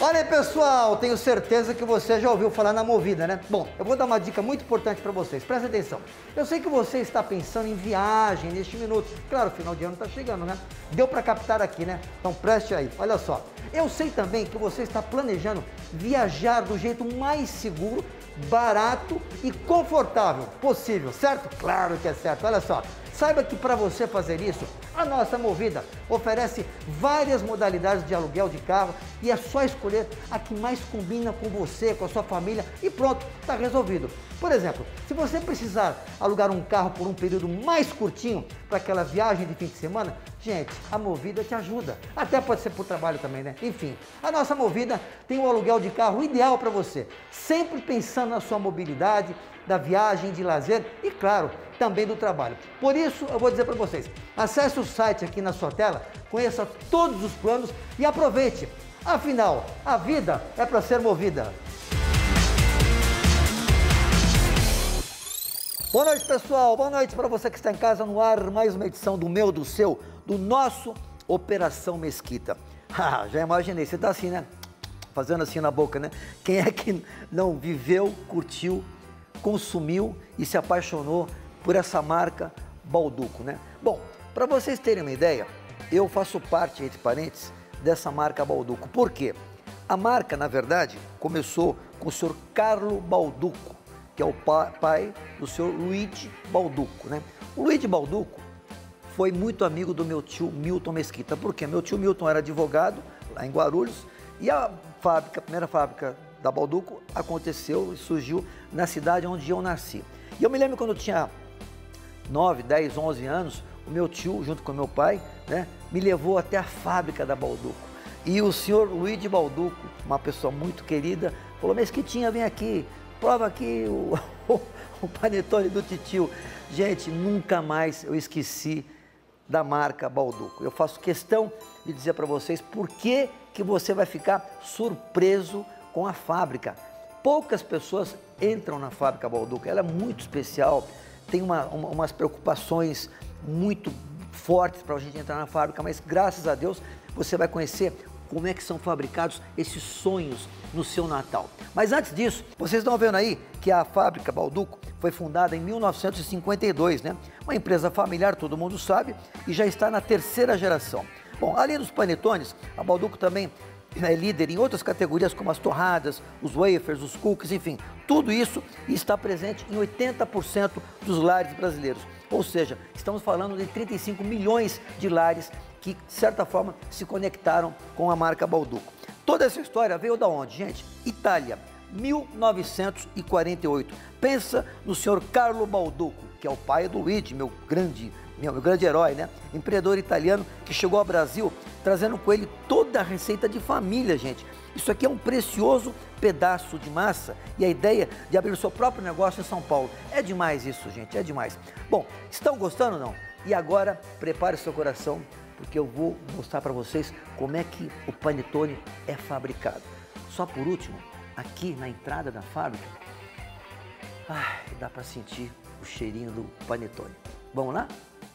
Olha aí, pessoal, tenho certeza que você já ouviu falar na Movida, né? Bom, eu vou dar uma dica muito importante para vocês, presta atenção. Eu sei que você está pensando em viagem neste minuto. Claro, o final de ano está chegando, né? Deu para captar aqui, né? Então preste aí, olha só. Eu sei também que você está planejando viajar do jeito mais seguro, barato e confortável possível, certo? Claro que é certo, olha só. Saiba que para você fazer isso, a nossa Movida oferece várias modalidades de aluguel de carro e é só escolher a que mais combina com você, com a sua família e pronto, está resolvido. Por exemplo, se você precisar alugar um carro por um período mais curtinho para aquela viagem de fim de semana, gente, a Movida te ajuda. Até pode ser por trabalho também, né? Enfim, a nossa Movida tem um aluguel de carro ideal para você, sempre pensando na sua mobilidade, da viagem, de lazer e, claro, também do trabalho. Por isso, eu vou dizer para vocês, acesse o site aqui na sua tela, conheça todos os planos e aproveite. Afinal, a vida é para ser movida. Boa noite, pessoal. Boa noite para você que está em casa, no ar, mais uma edição do meu, do seu, do nosso Operação Mesquita. Já imaginei, você está assim, né? Fazendo assim na boca, né? Quem é que não viveu, curtiu, consumiu e se apaixonou por essa marca Bauducco, né? Bom, para vocês terem uma ideia, eu faço parte, entre parênteses, dessa marca Bauducco. Por quê? A marca, na verdade, começou com o senhor Carlo Bauducco, que é o pai do senhor Luigi Bauducco, né? O Luigi Bauducco foi muito amigo do meu tio Milton Mesquita. Por quê? Meu tio Milton era advogado lá em Guarulhos e a primeira fábrica da Bauducco aconteceu e surgiu na cidade onde eu nasci. E eu me lembro quando eu tinha 9, 10, 11 anos, o meu tio, junto com meu pai, né, me levou até a fábrica da Bauducco. E o senhor Luigi Bauducco, uma pessoa muito querida, falou: Mesquitinha, vem aqui, prova aqui o panetone do titio. Gente, nunca mais eu esqueci da marca Bauducco. Eu faço questão de dizer para vocês por que você vai ficar surpreso com a fábrica. Poucas pessoas entram na fábrica Bauducco, ela é muito especial, tem umas preocupações muito fortes para a gente entrar na fábrica, mas graças a Deus você vai conhecer como é que são fabricados esses sonhos no seu Natal. Mas antes disso, vocês estão vendo aí que a fábrica Bauducco foi fundada em 1952, né? Uma empresa familiar, todo mundo sabe, e já está na terceira geração. Bom, além dos panetones, a Bauducco também é líder em outras categorias como as torradas, os wafers, os cookies, enfim, tudo isso está presente em 80% dos lares brasileiros. Ou seja, estamos falando de 35 milhões de lares que, de certa forma, se conectaram com a marca Bauducco. Toda essa história veio da onde, gente? Itália, 1948. Pensa no senhor Carlo Bauducco, que é o pai do Luigi, meu grande herói, né? Empreendedor italiano que chegou ao Brasil trazendo com ele toda a receita de família, gente. Isso aqui é um precioso pedaço de massa e a ideia de abrir o seu próprio negócio em São Paulo. É demais isso, gente, é demais. Bom, estão gostando ou não? E agora, prepare o seu coração, porque eu vou mostrar para vocês como é que o panetone é fabricado. Só por último, aqui na entrada da fábrica, dá para sentir o cheirinho do panetone. Vamos lá?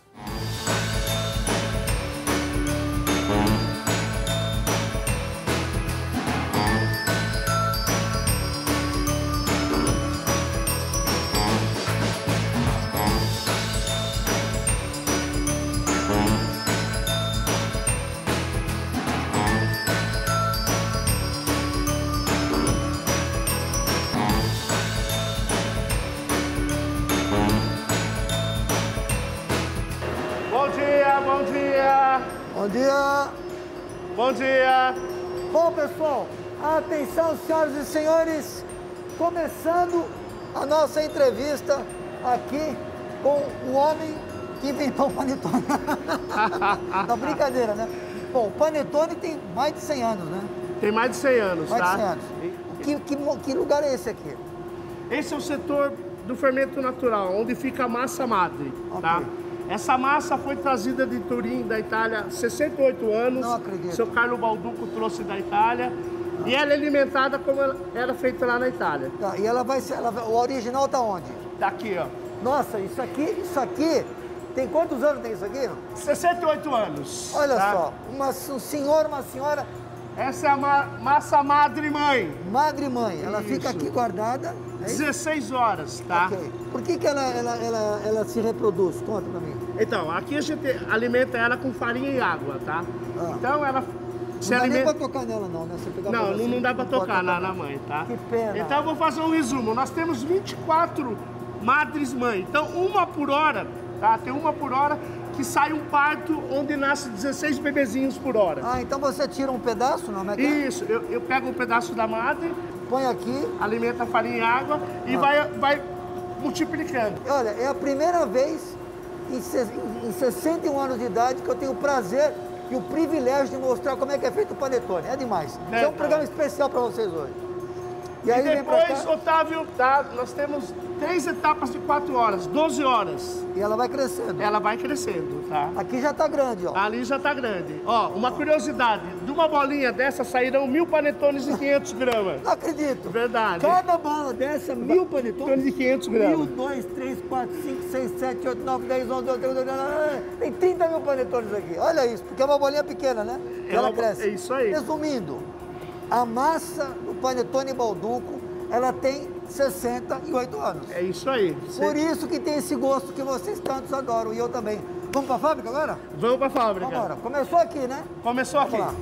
Bom dia! Bom dia! Bom dia! Bom, pessoal, atenção, senhoras e senhores, começando a nossa entrevista aqui com o homem que inventou o panetone. Não, brincadeira, né? Bom, o panetone tem mais de 100 anos, né? Tem mais de 100 anos, mais tá? Mais de 100 anos. Que lugar é esse aqui? Esse é o setor do fermento natural, onde fica a massa madre, tá? Essa massa foi trazida de Turim, da Itália, há 68 anos. Não acredito. Seu Carlo Bauducco trouxe da Itália. E ela é alimentada como ela era feita lá na Itália. Tá, e o original tá onde? Tá aqui, ó. Nossa, isso aqui, tem quantos anos tem isso aqui? 68 anos. Olha tá? só, um senhor, uma senhora Essa é a massa madre mãe. Madre mãe, ela Isso. fica aqui guardada. É 16 horas, tá? Ok. Por que ela se reproduz? Conta pra mim. Então, aqui a gente alimenta ela com farinha e água, tá? Ah. Então ela Não se dá nem alimenta... pra tocar nela não, né? Você pegar Não, assim, não dá pra pode tocar na mãe, tá? Que pena. Então eu vou fazer um resumo. Nós temos 24 madres mãe. Então, uma por hora, tá? Tem uma por hora que sai um parto onde nasce 16 bebezinhos por hora. Ah, então você tira um pedaço, não é? Isso, eu pego um pedaço da madre, Põe aqui. alimenta a farinha e água e vai multiplicando. Olha, é a primeira vez em 61 anos de idade que eu tenho o prazer e o privilégio de mostrar como é que é feito o panetone. É demais. Isso é um programa especial para vocês hoje. E aí vem pra depois, cá, Otávio, tá? Nós temos 3 etapas de 4 horas, 12 horas. e ela vai crescendo. Ela vai crescendo, tá? Aqui já tá grande, ó. Ali já tá grande. Ó, uma curiosidade, de uma bolinha dessa sairão 1000 panetones de 500 gramas. Não acredito. Verdade. Cada bola dessa, 1000 panetones. Panetones de 500 1, gramas. 2, 3, 4, 5, 6, 7, 8, 9, 10, 11, 12, 13, 14, tem 30 mil panetones aqui. Olha isso, porque é uma bolinha pequena, né? E ela cresce. É isso aí. Resumindo, a massa do panetone Balduco, ela tem 68 anos. É isso aí. Por isso que tem esse gosto que vocês tantos adoram, e eu também. Vamos pra fábrica agora? Vamos pra fábrica. Vamos embora. Começou aqui, né? Começou aqui. Vamos lá.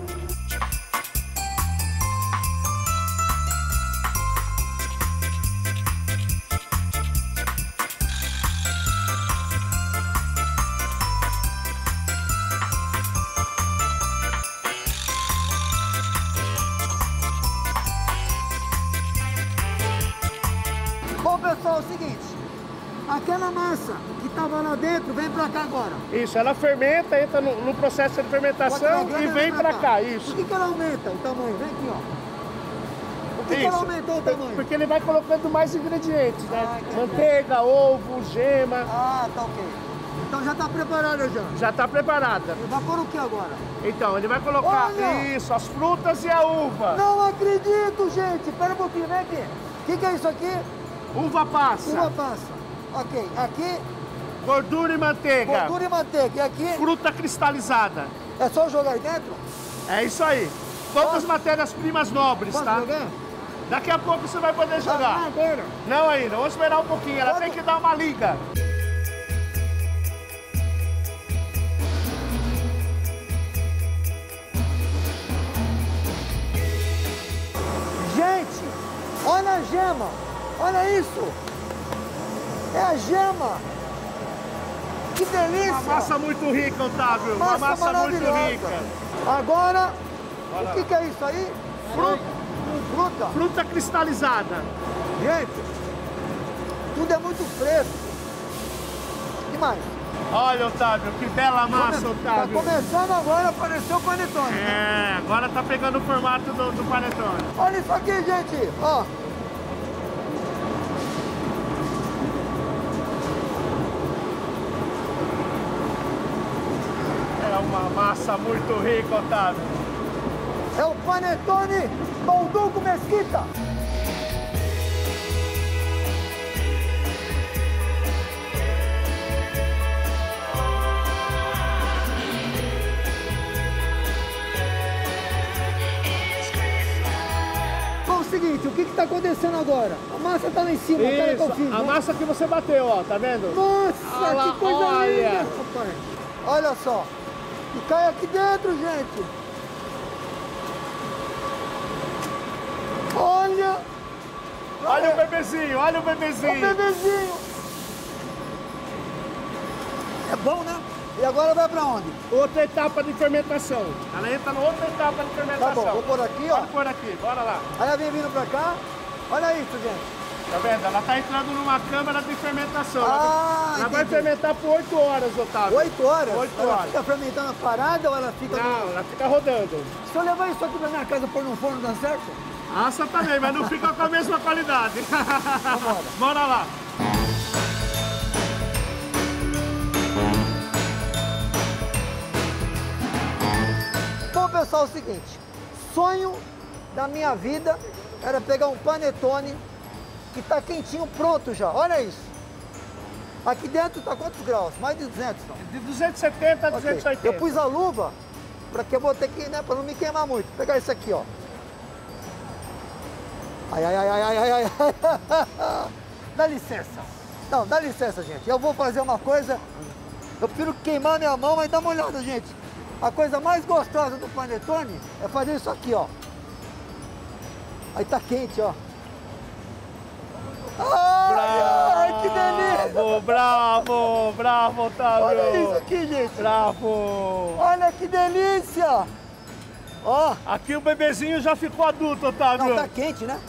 Bom, pessoal, é o seguinte. Aquela massa que estava lá dentro, vem pra cá agora. Isso, ela fermenta, entra no processo de fermentação Bota na e grelha, vem pra cá. Isso. Por que ela aumenta o tamanho? Vem aqui, ó. Por que ela Isso. aumentou o tamanho? Porque ele vai colocando mais ingredientes, né? Ah, entendi. Manteiga, ovo, gema. Ah, tá ok. Então já tá preparada já. Já tá preparada. E vai pôr o que agora? Então, ele vai colocar Olha! isso, as frutas e a uva. Não acredito, gente. Pera um pouquinho, vem aqui. O que é isso aqui? Uva passa. Uva passa. Ok. Aqui, Gordura e manteiga. gordura e manteiga. E aqui, Fruta cristalizada. é só jogar aí dentro? É isso aí. Todas as matérias-primas nobres, Posso tá? jogar? Daqui a pouco você vai poder Ah, jogar. agora. Não ainda, vamos esperar um pouquinho. Ela Pode- tem que dar uma liga. Gente, olha a gema. Olha isso. É a gema. Que delícia. Uma massa muito rica, Otávio. Uma massa muito maravilhosa. rica. Agora, Olha o que é isso aí? Fruta. Fruta. Fruta cristalizada. Gente, tudo é muito fresco. E mais? Olha, Otávio, que bela massa, Tá Otávio. começando agora a aparecer o panetone. É, agora tá pegando o formato do panetone. Olha isso aqui, gente. Ó. É uma massa muito rica, Otávio. É o panetone Balduco Mesquita. Bom, é o seguinte, o que está acontecendo agora? A massa está lá em cima, aquela que eu fiz, Isso, a né? massa que você bateu, ó, tá vendo? Nossa, Olha lá, que coisa olha. linda, rapaz. Olha só. E cai aqui dentro, gente. Olha. Olha o bebezinho, olha o O bebezinho. bebezinho. É bom, né? E agora vai pra onde? Outra etapa de fermentação. Ela entra na outra etapa de Tá fermentação. bom, vou pôr aqui, ó. Pode pôr aqui, bora lá. Aí ela vem vindo pra cá. Olha isso, gente. Tá vendo? Ela tá entrando numa câmara de fermentação. Ah, ela vai entendi. fermentar por 8 horas, Otávio. 8 horas? 8 Ela horas. fica fermentando parada ou ela fica... Não, ela fica rodando. Se eu levar isso aqui pra minha casa e pôr no forno, dá certo? Assa também, mas não fica com a mesma qualidade. Vambora. Bora lá. Bom, pessoal, é o seguinte. Sonho da minha vida era pegar um panetone que tá quentinho, pronto já. Olha isso. Aqui dentro tá quantos graus? Mais de 200, não? De 270 a Ok. 280. Eu pus a luva Pra que eu vou ter que, né, pra não me queimar muito. Vou pegar isso aqui, ó. Ai, ai, ai, ai, ai, ai, ai. Dá licença. Não, dá licença, gente. Eu vou fazer uma coisa. Eu prefiro queimar minha mão, mas dá uma olhada, gente. A coisa mais gostosa do panetone é fazer isso aqui, ó. Aí tá quente, ó. Ai, que delícia! Bravo, bravo, Otávio! Olha isso aqui, gente! Bravo! Olha que delícia! Ó! Aqui o bebezinho já ficou adulto, Otávio! Não, tá quente, né?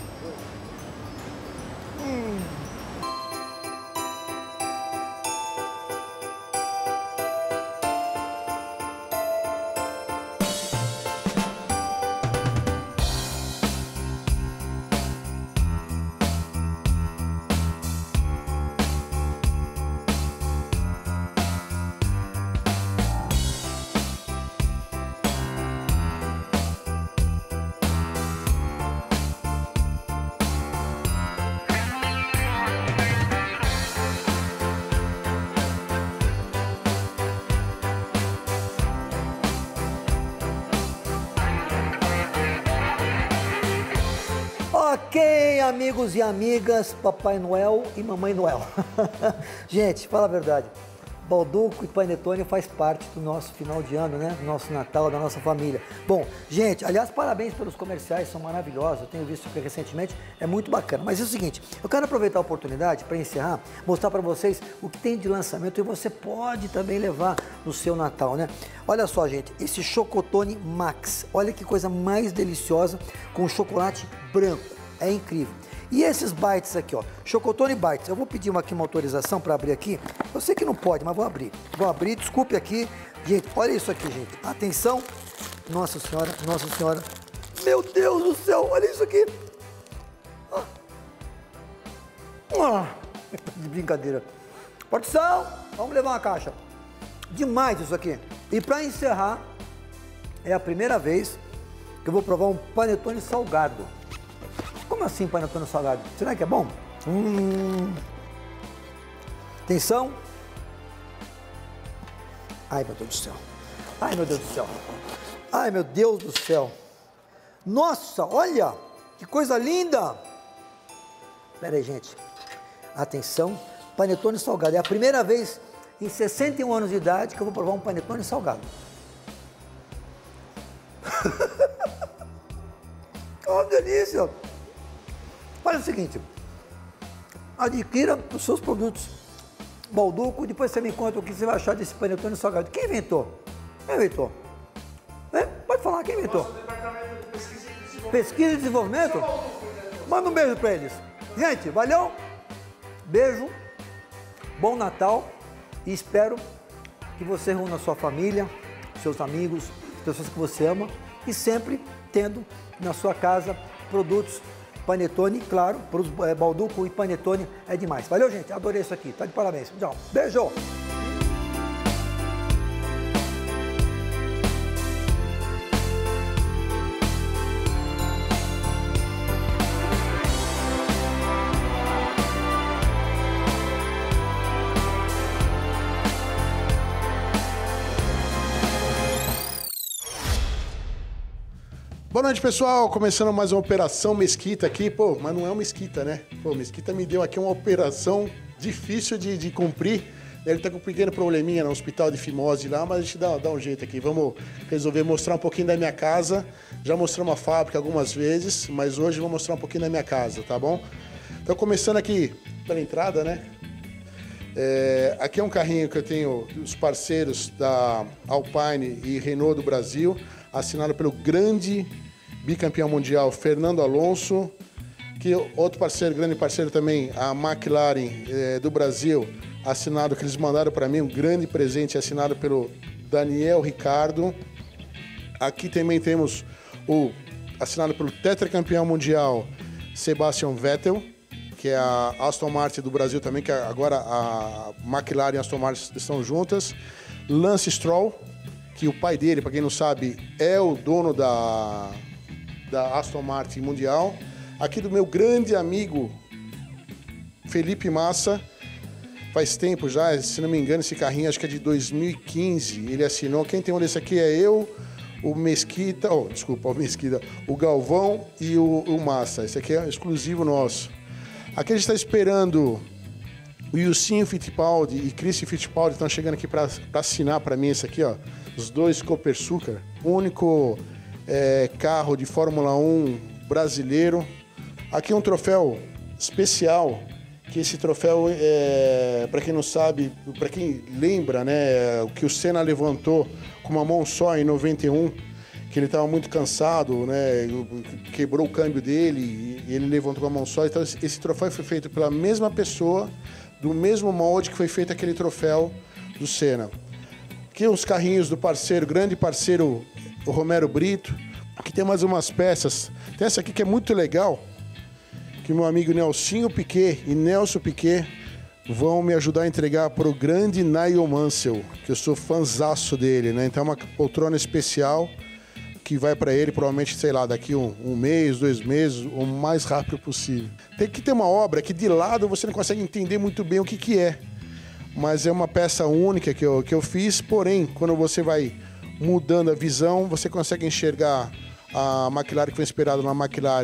Ok, amigos e amigas, Papai Noel e Mamãe Noel. Gente, fala a verdade, Balduco e Panetone faz parte do nosso final de ano, né? Do nosso Natal, da nossa família. Bom, gente, aliás, parabéns pelos comerciais, são maravilhosos, eu tenho visto aqui recentemente, é muito bacana. Mas é o seguinte, eu quero aproveitar a oportunidade para encerrar, mostrar para vocês o que tem de lançamento e você pode também levar no seu Natal, né? Olha só, gente, esse Chocotone Max, olha que coisa mais deliciosa com chocolate branco. É incrível. E esses bites aqui, ó, Chocotone Bites. Eu vou pedir uma autorização para abrir aqui. Eu sei que não pode, mas vou abrir. Vou abrir, desculpe aqui. Gente, olha isso aqui, gente. Atenção. Nossa Senhora, Nossa Senhora. Meu Deus do céu, olha isso aqui. De brincadeira. Produção, vamos levar uma caixa. Demais isso aqui. E para encerrar, é a primeira vez que eu vou provar um panetone salgado. Como assim panetone salgado? Será que é bom? Atenção. Ai, meu Deus do céu. Ai, meu Deus do céu. Ai, meu Deus do céu. Nossa, olha, que coisa linda. Pera aí, gente. Atenção, panetone salgado. É a primeira vez em 61 anos de idade que eu vou provar um panetone salgado. Que delícia. Olha o seguinte, adquira os seus produtos Balduco, depois você me conta o que você vai achar desse panetone salgado. Quem inventou? Quem inventou? É? Pode falar, quem inventou? Nosso departamento de Pesquisa e desenvolvimento? Manda um beijo para eles. Gente, valeu, beijo, bom Natal e espero que você reúna a sua família, seus amigos, pessoas que você ama e sempre tendo na sua casa produtos Panetone, claro, para os Balduco e Panetone é demais. Valeu, gente, adorei isso aqui, tá de parabéns. Tchau, beijo! Boa noite, pessoal. Começando mais uma Operação Mesquita aqui. Pô, mas não é uma mesquita, né? Pô, Mesquita me deu aqui uma operação difícil de cumprir. Ele tá com um pequeno probleminha no hospital de fimose lá, mas a gente dá um jeito aqui. Vamos resolver mostrar um pouquinho da minha casa. Já mostramos a fábrica algumas vezes, mas hoje eu vou mostrar um pouquinho da minha casa, tá bom? Então, começando aqui pela entrada, né? Aqui é um carrinho que eu tenho dos parceiros da Alpine e Renault do Brasil, assinado pelo grande bicampeão mundial Fernando Alonso, que outro parceiro, grande parceiro também, a McLaren do Brasil, assinado, que eles mandaram para mim, um grande presente assinado pelo Daniel Ricciardo. Aqui também temos o assinado pelo tetracampeão mundial Sebastian Vettel, que é a Aston Martin do Brasil também, que agora a McLaren e a Aston Martin estão juntas. Lance Stroll, que o pai dele, para quem não sabe, é o dono da Aston Martin Mundial. Aqui do meu grande amigo Felipe Massa, faz tempo já, se não me engano, esse carrinho acho que é de 2015, ele assinou. Quem tem um desse aqui é eu, o Mesquita, o Mesquita, o Galvão e o Massa. Esse aqui é exclusivo nosso. Aqui a gente está esperando o Ilcinho Fittipaldi e Christian Fittipaldi, estão chegando aqui para assinar para mim esse aqui, ó. Os dois Copersucar, o único carro de Fórmula 1 brasileiro. Aqui é um troféu especial, que esse troféu, para quem não sabe, para quem lembra, né, o que o Senna levantou com uma mão só em 91, que ele estava muito cansado, né, quebrou o câmbio dele e ele levantou com a mão só. Então esse troféu foi feito pela mesma pessoa, do mesmo molde que foi feito aquele troféu do Senna. Aqui os carrinhos do parceiro, grande parceiro, o Romero Brito. Aqui tem mais umas peças. Tem essa aqui que é muito legal, que meu amigo Nelsinho Piquet e Nelson Piquet vão me ajudar a entregar para o grande Nigel Mansell, que eu sou fãzaço dele, né? Então é uma poltrona especial que vai para ele provavelmente, sei lá, daqui um mês, 2 meses, o mais rápido possível. Tem que ter uma obra que de lado você não consegue entender muito bem o que é, mas é uma peça única que eu fiz, porém, quando você vai mudando a visão, você consegue enxergar a McLaren, que foi inspirada na McLaren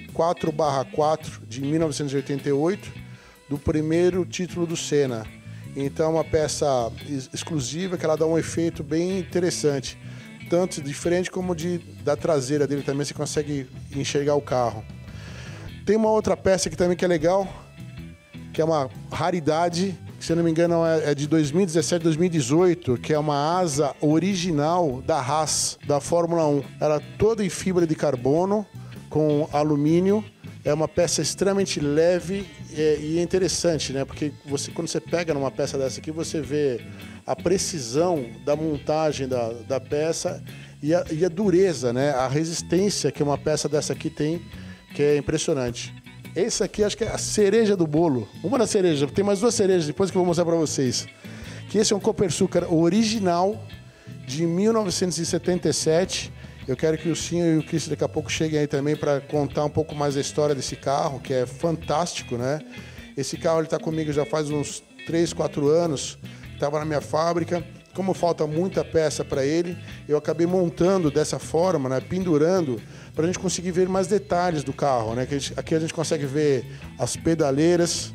MP4/4 de 1988, do primeiro título do Senna. Então é uma peça exclusiva que ela dá um efeito bem interessante, tanto de frente como da traseira dele também, você consegue enxergar o carro. Tem uma outra peça aqui também que é legal, que é uma raridade, que, se eu não me engano é de 2017, 2018, que é uma asa original da Haas, da Fórmula 1. Ela é toda em fibra de carbono, com alumínio. É uma peça extremamente leve e interessante, né? Porque quando você pega numa peça dessa aqui, você vê a precisão da montagem da peça e a dureza, né? A resistência que uma peça dessa aqui tem, que é impressionante. Esse aqui acho que é a cereja do bolo. Uma das cerejas, tem mais 2 cerejas depois que eu vou mostrar para vocês. Que esse é um Copersucar original de 1977. Eu quero que o Cinho e o Cris daqui a pouco cheguem aí também para contar um pouco mais a história desse carro, que é fantástico, né? Esse carro ele está comigo já faz uns 3, 4 anos. Estava na minha fábrica. Como falta muita peça para ele, eu acabei montando dessa forma, né, pendurando, para a gente conseguir ver mais detalhes do carro, né? Aqui a gente consegue ver as pedaleiras,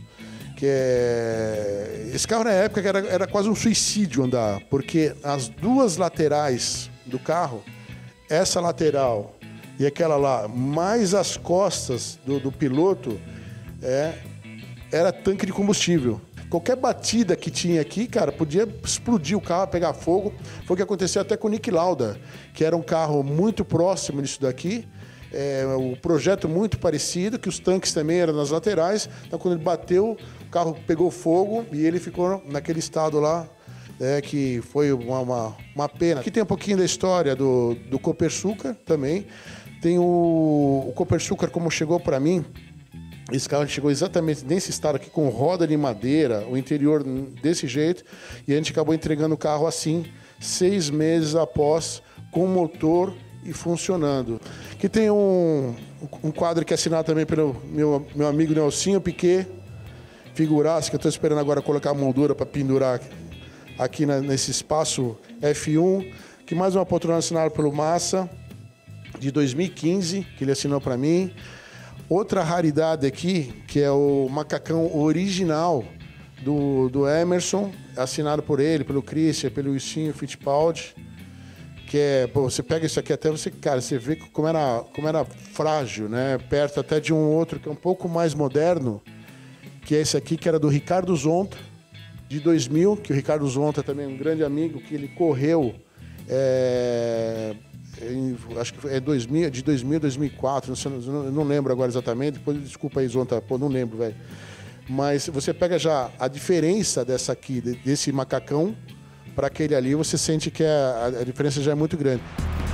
esse carro na época era quase um suicídio andar, porque as 2 laterais do carro, essa lateral e aquela lá, mais as costas do piloto, era tanque de combustível. Qualquer batida que tinha aqui, cara, podia explodir o carro, pegar fogo. Foi o que aconteceu até com o Niki Lauda, que era um carro muito próximo disso daqui. O projeto muito parecido, que os tanques também eram nas laterais. Então, quando ele bateu, o carro pegou fogo e ele ficou naquele estado lá, que foi uma pena. Aqui tem um pouquinho da história do Copersucar também. Tem o Copersucar, como chegou para mim. Esse carro chegou exatamente nesse estado aqui, com roda de madeira, o interior desse jeito, e a gente acabou entregando o carro assim, 6 meses após, com motor e funcionando. Aqui tem um quadro que é assinado também pelo meu amigo Nelsinho Piquet, figuraça, que eu estou esperando agora colocar a moldura para pendurar aqui nesse espaço F1, que mais uma poltrona assinada pelo Massa, de 2015, que ele assinou para mim. Outra raridade aqui, que é o macacão original do Emerson, assinado por ele, pelo Christian, pelo Ilcinho Fittipaldi, que você pega isso aqui até você vê como era frágil, né? Perto até de um outro que é um pouco mais moderno, que é esse aqui, que era do Ricardo Zonta, de 2000, que o Ricardo Zonta também é um grande amigo, que ele correu... acho que é de 2000 a 2004, não lembro agora exatamente, depois desculpa aí, Zonta, não lembro, velho. Mas você pega já a diferença desse macacão para aquele ali, você sente que a diferença já é muito grande.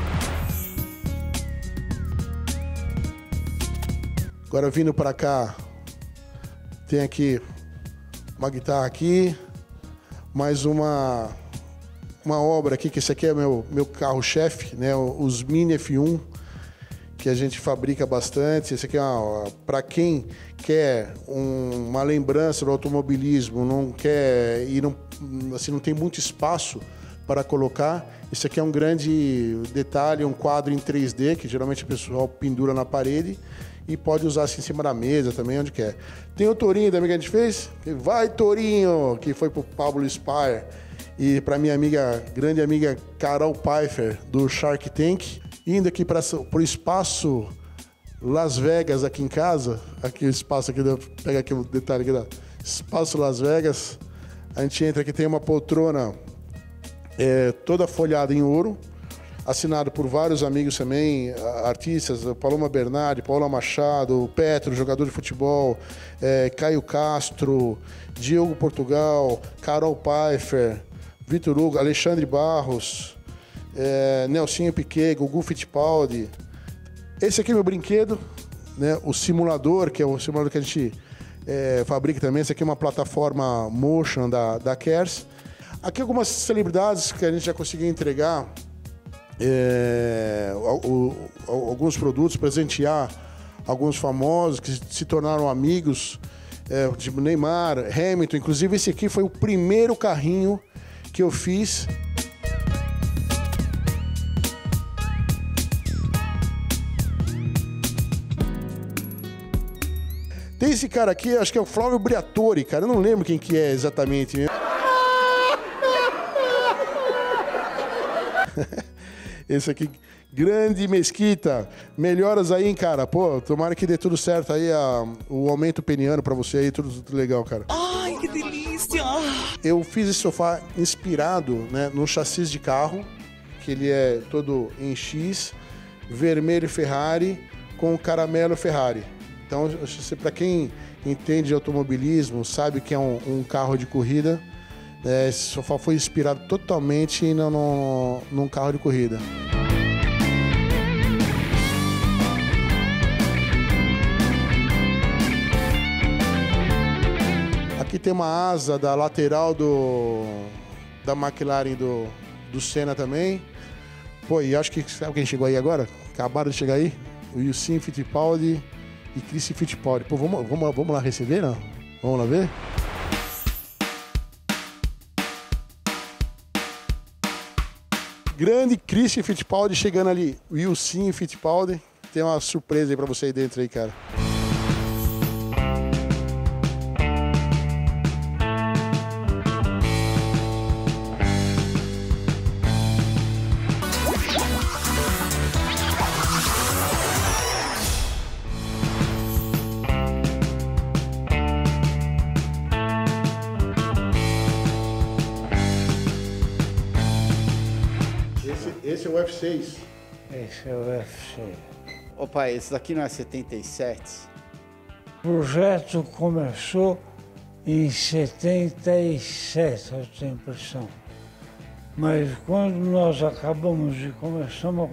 Agora vindo para cá, tem aqui uma guitarra aqui, mais uma obra aqui, que esse aqui é meu carro-chefe, né? Os Mini F1, que a gente fabrica bastante. Esse aqui é para quem quer uma lembrança do automobilismo, não quer e não, assim, não tem muito espaço para colocar. Esse aqui é um grande detalhe, um quadro em 3D, que geralmente o pessoal pendura na parede e pode usar assim em cima da mesa também, onde quer. Tem o tourinho também que a gente fez. Vai, tourinho! Que foi pro Pablo Spire e para minha amiga, grande amiga Carol Pfeiffer, do Shark Tank. Indo aqui para o espaço Las Vegas aqui em casa. Aqui o espaço aqui, pega aqui o detalhe aqui, espaço Las Vegas. A gente entra aqui, tem uma poltrona toda folhada em ouro, assinado por vários amigos também, artistas, Paloma Bernardi, Paula Machado, Petro, jogador de futebol, Caio Castro, Diogo Portugal, Carol Pfeiffer, Vitor Hugo, Alexandre Barros, Nelsinho Piquet, Gugu Fittipaldi. Esse aqui é meu brinquedo, né? O simulador, que é o simulador que a gente fabrica também. Esse aqui é uma plataforma motion da Kers. Aqui algumas celebridades que a gente já conseguiu entregar alguns produtos, presentear alguns famosos que se tornaram amigos, tipo Neymar, Hamilton. Inclusive esse aqui foi o primeiro carrinho que eu fiz. Tem esse cara aqui, acho que é o Flávio Briatore, cara. Eu não lembro quem que é exatamente. Esse aqui, grande Mesquita. Melhoras aí, hein, cara. Pô, tomara que dê tudo certo aí, o aumento peniano pra você aí, tudo legal, cara. Ai, que delícia! Eu fiz esse sofá inspirado, né, no chassi de carro, que ele é todo em X, vermelho Ferrari com caramelo Ferrari. Então, para quem entende de automobilismo, sabe que é um carro de corrida, esse sofá foi inspirado totalmente num carro de corrida. Aqui tem uma asa da lateral da McLaren do Senna também. Pô, e acho que sabe quem chegou aí agora? Acabaram de chegar aí? O Yusin Fittipaldi e Chris Fittipaldi. Pô, vamos lá receber, não? Vamos lá ver? Grande Chris Fittipaldi chegando ali. O Yusin Fittipaldi. Tem uma surpresa aí pra você aí dentro aí, cara. Esse é o F6. Esse é o F6. Ô pai, esse daqui não é 77? O projeto começou em 77, eu tenho a impressão. Mas quando nós acabamos e começamos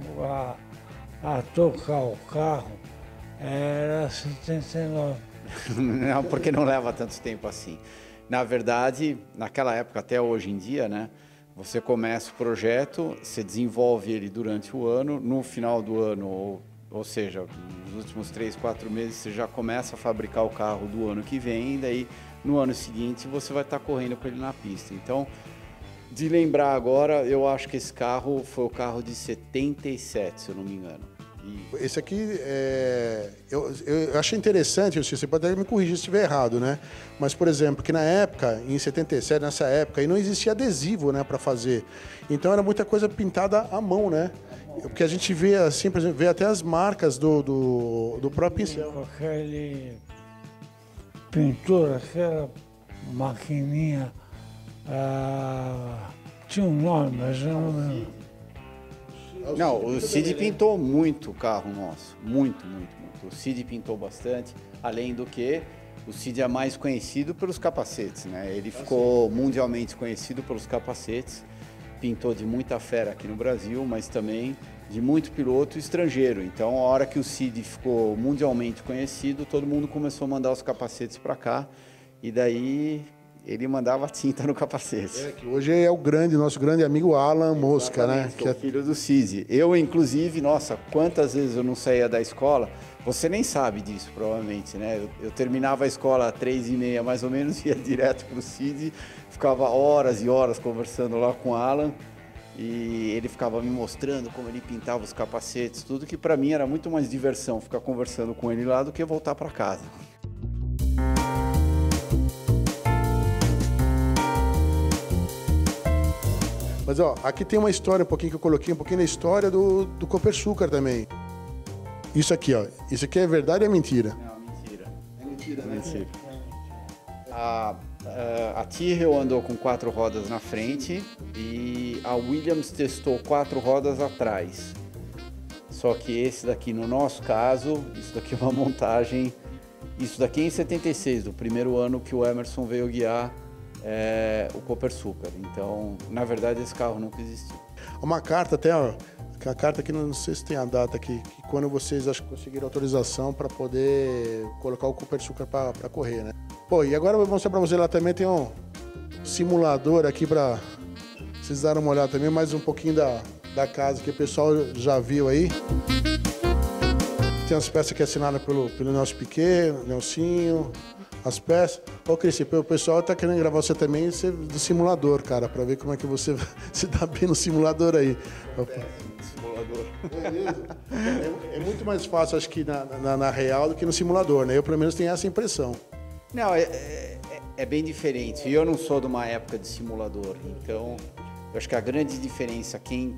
a tocar o carro, era 79. Não, porque não leva tanto tempo assim. Na verdade, naquela época, até hoje em dia, né? Você começa o projeto, você desenvolve ele durante o ano, no final do ano, ou seja, nos últimos 3, 4 meses, você já começa a fabricar o carro do ano que vem, e daí no ano seguinte você vai estar correndo com ele na pista. Então, de lembrar agora, eu acho que esse carro foi o carro de 77, se eu não me engano. Esse aqui, eu achei interessante, você pode até me corrigir se estiver errado, né? Mas, por exemplo, que na época, em 77, nessa época, aí não existia adesivo, né, para fazer. Então era muita coisa pintada à mão, né? Porque a gente vê, assim, por exemplo, vê até as marcas do próprio pincel. Com aquele pintor, aquela maquininha, tinha um nome, mas eu não lembro. Não, o Cid pintou muito o carro nosso, muito. O Cid pintou bastante, além do que o Cid é mais conhecido pelos capacetes, né? Ele ficou mundialmente conhecido pelos capacetes, pintou de muita fera aqui no Brasil, mas também de muito piloto estrangeiro. Então, a hora que o Cid ficou mundialmente conhecido, todo mundo começou a mandar os capacetes para cá, e daí ele mandava tinta no capacete. Que hoje é o nosso grande amigo Alan Mosca, né? Que é o filho do Cid. Eu, inclusive, nossa, quantas vezes eu não saía da escola, você nem sabe disso, provavelmente, né? Eu terminava a escola às 3h30, mais ou menos, ia direto pro Cid, ficava horas e horas conversando lá com o Alan, e ele ficava me mostrando como ele pintava os capacetes, tudo que para mim era muito mais diversão ficar conversando com ele lá do que voltar para casa. Mas ó, aqui tem uma história um pouquinho que eu coloquei, um pouquinho da história do Copersucar também. Isso aqui, ó. Isso aqui é verdade ou é mentira? Não, mentira. É mentira, né? Mentira. A Tyrrell andou com 4 rodas na frente e a Williams testou 4 rodas atrás. Só que esse daqui, no nosso caso, isso daqui é uma montagem... Isso daqui é em 76, do primeiro ano que o Emerson veio guiar o Copersucar. Então, na verdade, esse carro nunca existiu. Uma carta até, ó. A carta aqui, não sei se tem a data aqui, que quando vocês acho que conseguiram autorização para poder colocar o Copersucar para correr, né? Pô, e agora eu vou mostrar para você lá também, tem um simulador aqui para vocês darem uma olhada também, mais um pouquinho da casa que o pessoal já viu aí. Tem as peças aqui assinadas pelo Nelson Piquet, Nelsinho, as peças. Ô, Cris, o pessoal tá querendo gravar você também do simulador, cara, para ver como é que você se dá bem no simulador aí. Simulador. É mesmo? É muito mais fácil, acho que na real do que no simulador, né? Eu, pelo menos, tenho essa impressão. Não, é bem diferente. Eu não sou de uma época de simulador, então eu acho que a grande diferença, quem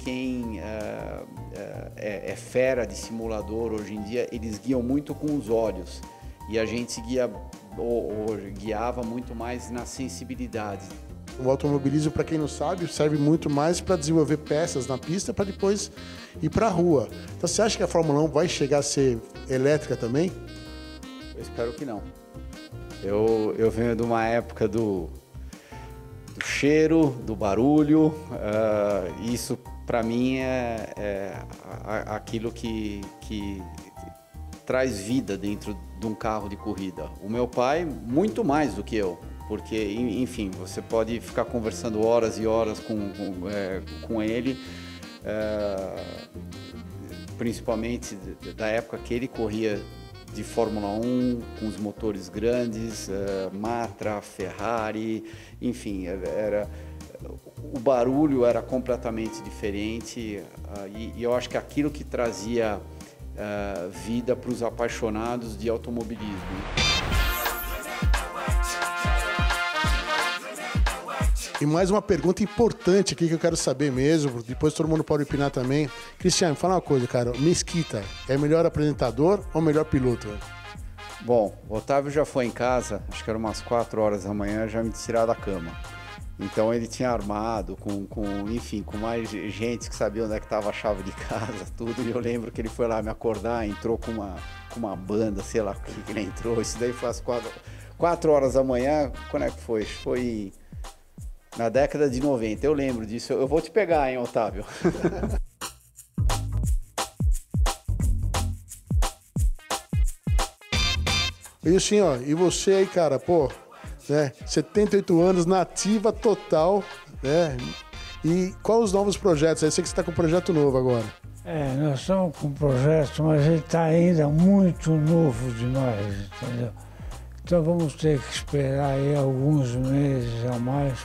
é fera de simulador hoje em dia, eles guiam muito com os olhos e a gente guiava muito mais na sensibilidade. O automobilismo, para quem não sabe, serve muito mais para desenvolver peças na pista para depois ir para a rua. Então, você acha que a Fórmula 1 vai chegar a ser elétrica também? Eu espero que não. Eu venho de uma época do cheiro, do barulho. Isso, para mim, é aquilo que traz vida dentro de um carro de corrida. O meu pai, muito mais do que eu. Porque, enfim, você pode ficar conversando horas e horas com ele, principalmente da época que ele corria de Fórmula 1, com os motores grandes, Matra, Ferrari, enfim, o barulho era completamente diferente e eu acho que aquilo que trazia vida para os apaixonados de automobilismo. E mais uma pergunta importante aqui que eu quero saber mesmo, depois todo mundo pode opinar também. Cristiano, fala uma coisa, cara, Mesquita é melhor apresentador ou melhor piloto? Bom, o Otávio já foi em casa, acho que era umas 4 horas da manhã, já me tirar da cama. Então ele tinha armado enfim, com mais gente que sabia onde é que estava a chave de casa, tudo. E eu lembro que ele foi lá me acordar, entrou com uma banda, sei lá o que ele entrou. Isso daí foi às 4 horas da manhã, quando é que foi? Foi na década de 90, eu lembro disso. Eu vou te pegar, hein, Otávio? E assim, ó, e você aí, cara, pô, né, 78 anos, nativa total, né? E quais os novos projetos? Eu sei que você está com um projeto novo agora. Nós estamos com um projeto, mas ele está ainda muito novo demais, entendeu? Então vamos ter que esperar aí alguns meses a mais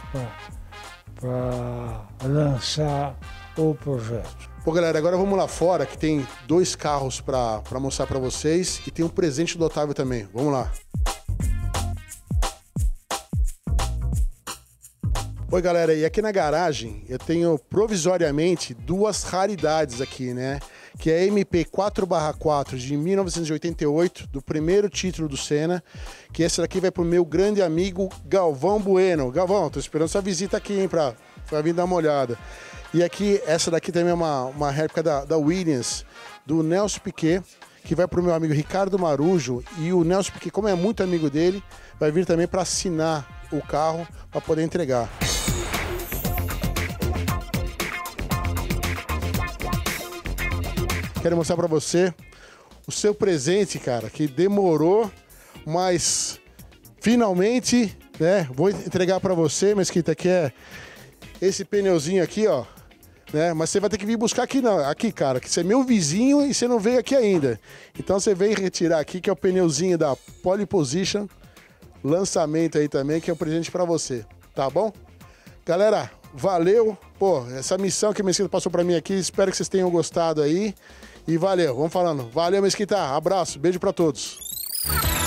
para lançar o projeto. Pô, galera, agora vamos lá fora, que tem 2 carros para mostrar para vocês e tem um presente do Otávio também. Vamos lá. Oi, galera, e aqui na garagem eu tenho provisoriamente 2 raridades aqui, né? Que é a MP 4/4 de 1988, do primeiro título do Senna, que esse daqui vai pro meu grande amigo Galvão Bueno. Galvão, tô esperando sua visita aqui, hein, pra vir dar uma olhada. E aqui, essa daqui também é uma réplica da Williams, do Nelson Piquet, que vai pro meu amigo Ricardo Marujo, e o Nelson Piquet, como é muito amigo dele, vai vir também para assinar o carro para poder entregar. Quero mostrar para você o seu presente, cara, que demorou, mas finalmente né? Vou entregar para você, Mesquita, que é esse pneuzinho aqui, ó. Né? Mas você vai ter que vir buscar aqui, não. Aqui, cara, que você é meu vizinho e você não veio aqui ainda. Então você vem retirar aqui, que é o pneuzinho da Pole Position. Lançamento aí também, que é um presente para você. Tá bom? Galera, valeu. Pô, essa missão que a Mesquita passou para mim aqui, espero que vocês tenham gostado aí. E valeu, vamos falando. Valeu, Mesquita. Abraço, beijo para todos.